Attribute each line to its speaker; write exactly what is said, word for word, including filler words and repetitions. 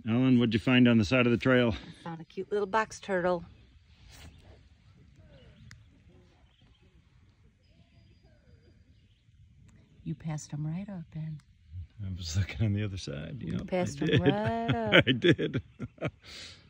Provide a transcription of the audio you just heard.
Speaker 1: Ellen, what'd you find on the side of the trail?
Speaker 2: I found a cute little box turtle. You passed him right up, Ben.
Speaker 1: I was looking on the other side.
Speaker 2: You
Speaker 1: yep,
Speaker 2: passed
Speaker 1: I
Speaker 2: him
Speaker 1: did.
Speaker 2: right up.
Speaker 1: I did.